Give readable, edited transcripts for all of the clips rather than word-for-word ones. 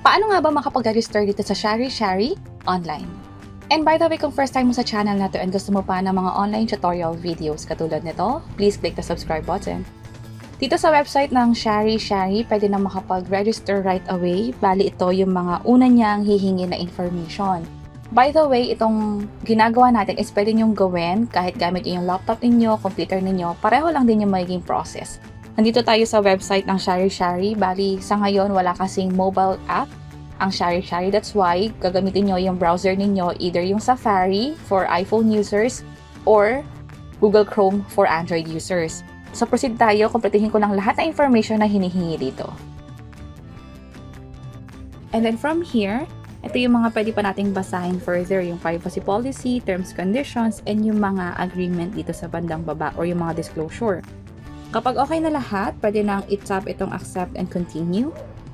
Paano nga ba makapag-register dito sa Shari Shari online? And by the way, kung first time mo sa channel na to and gusto mo pa ng mga online tutorial videos katulad nito, please click the subscribe button. Dito sa website ng Shari Shari, pwede na makapag-register right away. Bali ito yung mga una niyang hihingi na information. By the way, itong ginagawa natin is pwede niyong gawin kahit gamit yung laptop ninyo, computer ninyo, pareho lang din yung magiging process. Nandito tayo sa website ng Shari Shari. Bali, sa ngayon, wala kasing mobile app ang Shari Shari. That's why, gagamitin nyo yung browser ninyo, either yung Safari for iPhone users or Google Chrome for Android users. So, proceed tayo. Kumpletuhin ko lang lahat ng information na hinihingi dito. And then from here, ito yung mga pwede pa nating basahin further, yung privacy policy, terms, conditions, and yung mga agreement dito sa bandang baba or yung mga disclosure. Kapag okay na lahat, pwede nang i-tap itong accept and continue.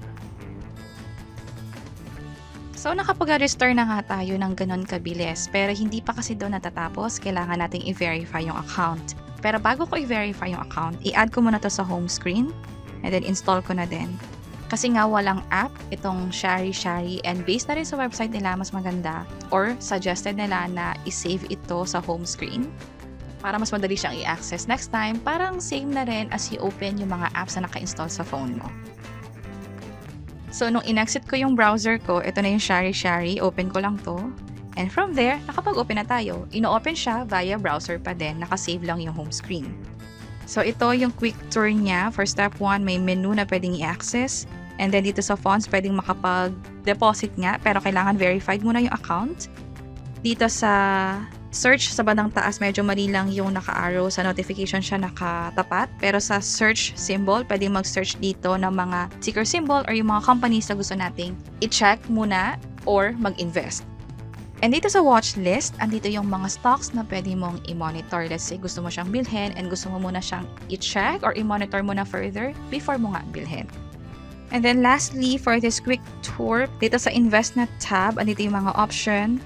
So, nakapag-register na nga tayo ng ganun kabilis, pero hindi pa kasi doon natatapos, kailangan nating i-verify yung account. Pero bago ko i-verify yung account, i-add ko muna to sa home screen, and then install ko na din. Kasi nga walang app, itong Shari Shari, and based na rin sa website nila, mas maganda, or suggested nila na i-save ito sa home screen, para mas madali siyang i-access next time, parang same na rin as i-open yung mga apps na naka-install sa phone mo. So, nung in-exit ko yung browser ko, ito na yung Shari Shari, open ko lang to. And from there, nakapag-open na tayo. Ino-open siya via browser pa din, nakasave lang yung home screen. So, ito yung quick tour niya. For step 1, may menu na pwedeng i-access. And then dito sa fonts, pwedeng makapag-deposit nga, pero kailangan verified muna yung account. Dito sa search sa bandang taas, medyo mali lang yung naka-arrow. Sa notification siya nakatapat. Pero sa search symbol, pwede mag-search dito ng mga ticker symbol or yung mga companies na gusto nating i-check muna or mag-invest. And dito sa watch list, andito yung mga stocks na pwede mong i-monitor. Let's say gusto mo siyang bilhin and gusto mo muna siyang i-check or i-monitor muna further before mo nga bilhin. And then lastly, for this quick tour, dito sa invest na tab, andito yung mga option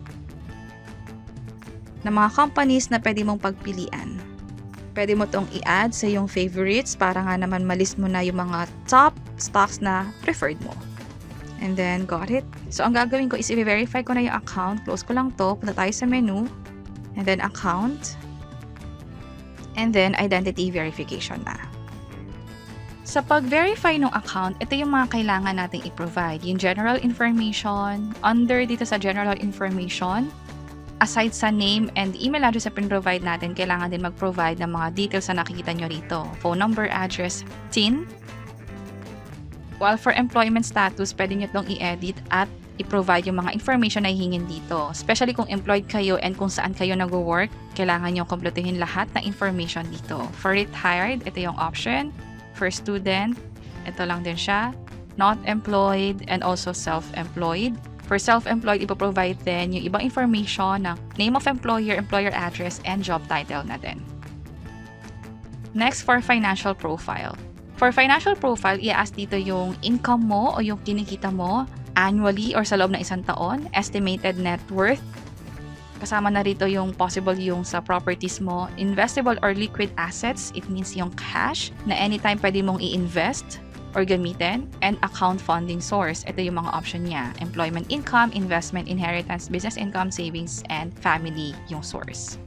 na mga companies na pwede mong pagpilian. Pwede mo itong i-add sa yung favorites para nga naman malist mo na yung mga top stocks na preferred mo. And then, got it. So, ang gagawin ko is i-verify ko na yung account. Close ko lang to. Punta tayo sa menu. And then, account. And then, identity verification na. Sa pag-verify ng account, ito yung mga kailangan nating i-provide. Yung general information. Under dito sa general information, aside sa name and email address na pin-provide natin, kailangan din mag-provide ng mga details na nakikita nyo rito. Phone number, address, TIN. While for employment status, pwede nyo itong i-edit at i-provide yung mga information na hihingin dito. Especially kung employed kayo and kung saan kayo nag-work, kailangan nyo kumpletuhin lahat ng information dito. For retired, ito yung option. For student, ito lang din siya. Not employed and also self-employed. For self-employed, ipoprovide din yung ibang information ng name of employer, employer address, and job title na din. Next, for financial profile. For financial profile, i-ask dito yung income mo o yung kinikita mo annually or sa loob ng isang taon, estimated net worth. Kasama na rito yung possible yung sa properties mo, investable or liquid assets, it means yung cash na anytime pwede mong i-invest or gamitin, and account funding source. Ito yung mga option niya. Employment income, investment, inheritance, business income, savings, and family yung source.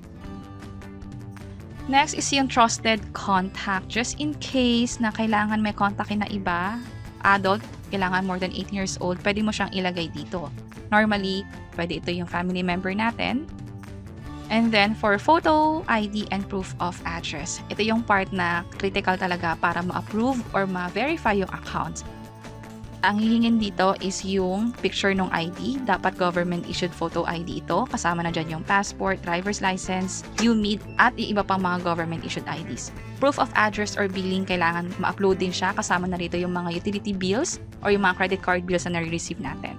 Next is yung trusted contact. Just in case na kailangan may kontakin na iba, adult, kailangan more than 18 years old, pwede mo siyang ilagay dito. Normally, pwede ito yung family member natin. And then, for photo, ID, and proof of address. Ito yung part na critical talaga para ma-approve or ma-verify yung account. Ang hihingin dito is yung picture ng ID. Dapat government-issued photo ID ito. Kasama na dyan yung passport, driver's license, UMID, at iba pang mga government-issued IDs. Proof of address or billing, kailangan ma-upload din siya. Kasama na rito yung mga utility bills or yung mga credit card bills na nare-receive natin.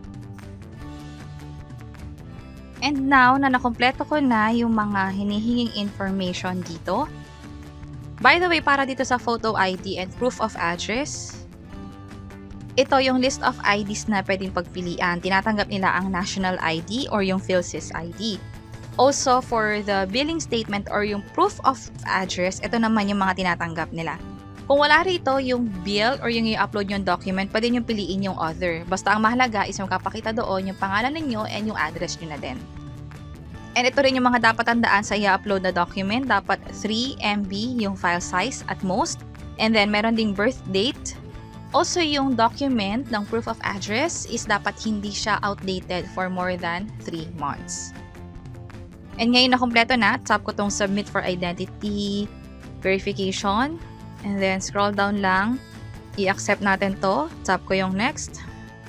And now, na nakompleto ko na yung mga hinihinging information dito. By the way, para dito sa photo ID and proof of address, ito yung list of IDs na pwedeng pagpilian. Tinatanggap nila ang national ID or yung PhilSys ID. Also, for the billing statement or yung proof of address, ito naman yung mga tinatanggap nila. Kung wala rito yung bill or yung i-upload yung document, pwede nyo piliin yung other. Basta ang mahalaga is magpapakita doon yung pangalan ninyo and yung address nyo na din. And ito rin yung mga dapat tandaan sa i-upload na document. Dapat 3 MB yung file size at most. And then meron ding birth date. Also yung document ng proof of address is dapat hindi siya outdated for more than 3 months. And ngayon na kumpleto na, tap ko tong submit for identity verification. And then, scroll down lang. I-accept natin to. Tap ko yung next.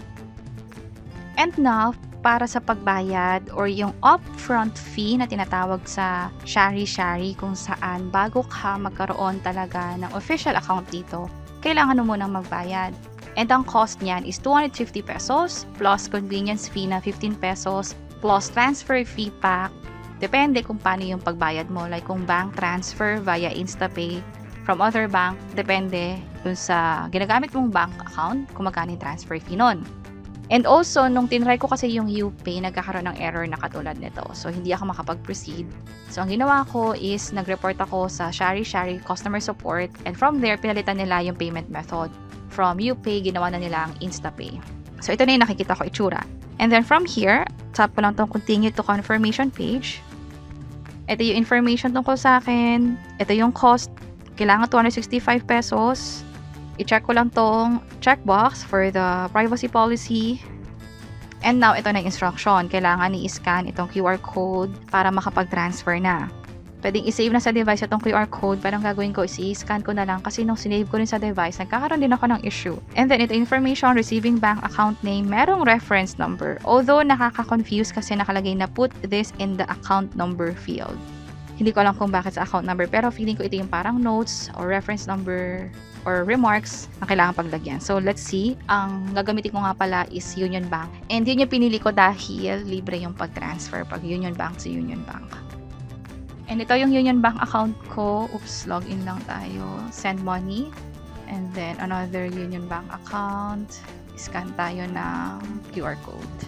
And now, para sa pagbayad or yung upfront fee na tinatawag sa Shari Shari kung saan bago ka magkaroon talaga ng official account dito, kailangan mo munang magbayad. And ang cost niyan is 250 pesos plus convenience fee na 15 pesos plus transfer fee pa. Depende kung paano yung pagbayad mo. Like kung bank transfer via InstaPay, from other bank, depende dun sa ginagamit mong bank account kung magkano yung transfer fee nun. And also, nung tinry ko kasi yung UPay, nagkakaroon ng error na katulad nito. So, hindi ako makapag-proceed. So, ang ginawa ko is, nag-report ako sa Shari Shari Customer Support and from there, pinalitan nila yung payment method. From UPay, ginawa na nila ang InstaPay. So, ito na yung nakikita ko itsura. And then from here, tap ko lang itong continue to confirmation page. Ito yung information tungkol sa akin. Ito yung cost. Kailangan 265 pesos. I-check ko lang tong checkbox for the privacy policy. And now, ito na yung instruction. Kailangan i-scan itong QR code para makapag-transfer na. Pwedeng i-save na sa device itong QR code. Pero ang gagawin ko is i-scan ko na lang kasi nung sinave ko rin sa device, nagkakaroon din ako ng issue. And then, ito information, receiving bank account name, merong reference number. Although, nakaka-confuse kasi nakalagay na put this in the account number field. Hindi ko alam kung bakit sa account number, pero feeling ko ito yung parang notes or reference number or remarks na kailangan paglagyan. So, let's see. Ang gagamitin ko nga pala is Union Bank. And yun yung pinili ko dahil libre yung pag-transfer pag Union Bank sa Union Bank. And ito yung Union Bank account ko. Oops, login lang tayo. Send money. And then, another Union Bank account. Scan tayo ng QR code.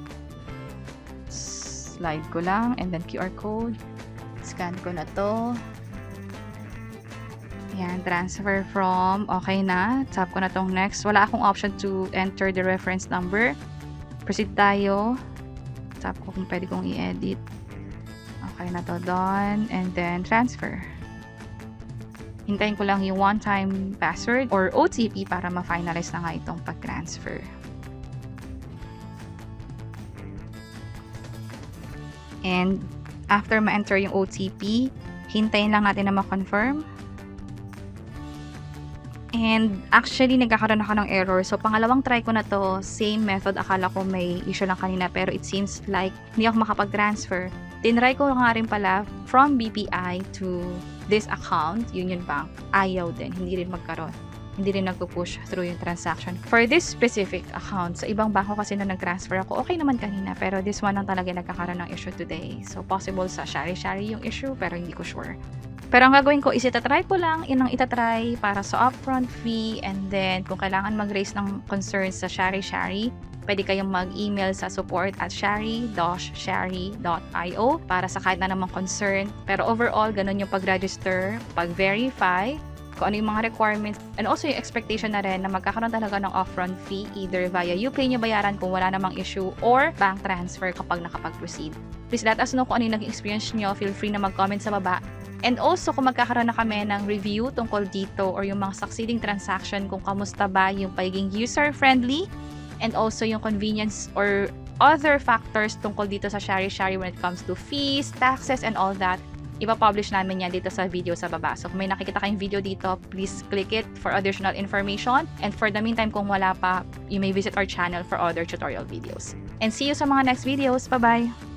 Slide ko lang. And then, QR code. Scan ko na to. Yan, transfer from. Okay na. Tap ko na tong next. Wala akong option to enter the reference number. Proceed tayo. Tap ko kung pwede kong i-edit. Okay na to, done. And then, transfer. Hintayin ko lang yung one-time password or OTP para ma-finalize na nga itong pag-transfer. And, after ma-enter yung OTP, hintayin lang natin na ma-confirm. And actually, nagkakaroon ako ng error. So, pangalawang try ko na to, same method. Akala ko may issue lang kanina, pero it seems like hindi ako makapag-transfer. Tinry ko nga rin pala from BPI to this account, Union Bank. Ayaw din. Hindi rin magkaroon. Hindi rin nagpo-push through yung transaction. For this specific account, sa ibang banko kasi na nag-transfer ako, okay naman kanina. Pero this one lang talaga nagkakaroon ng issue today. So, possible sa Shari Shari yung issue, pero hindi ko sure. Pero ang gagawin ko is itatry ko lang, inang itatry para sa upfront fee. And then, kung kailangan mag-raise ng concerns sa Shari Shari, pwede kayong mag-email sa support@shari-shari.io para sa kahit na namang concern. Pero overall, ganun yung pag-register, pag-verify, kung ano yung mga requirements, and also yung expectation na rin na magkakaroon talaga ng upfront fee either via UPay nyo bayaran kung wala namang issue or bank transfer kapag nakapag-proceed. Please let us know kung ano yung naging experience nyo. Feel free na mag-comment sa baba. And also, kung magkakaroon na kami ng review tungkol dito or yung mga succeeding transaction, kung kamusta ba yung pagiging user-friendly and also yung convenience or other factors tungkol dito sa Shari Shari when it comes to fees, taxes, and all that, ipapublish namin yan dito sa video sa baba. So, kung may nakikita kayong video dito, please click it for additional information. And for the meantime, kung wala pa, you may visit our channel for other tutorial videos. And see you sa mga next videos. Bye-bye!